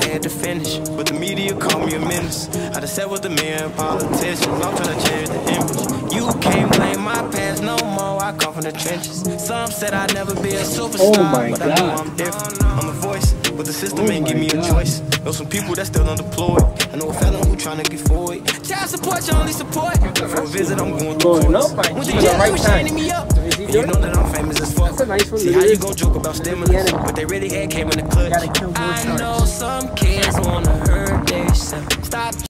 I had to finish, but the media called me a menace. I just sat with the men politicians, I'm trying to change the image. You can't blame my past no more, I come from the trenches. Some said I'd never be a superstar, but I know I'm different. I'm a voice, but the system ain't give me a choice. Know some people that still unemployed. I know a felon who tryna get forward. Child support, your only support. For a visit, I'm going through courts. When the judge was shining me up, and you know that I'm famous as fuck. See how you gon' joke about stimulus, but they really had came in the clutch. I know some kids wanna hurt themselves. Stop.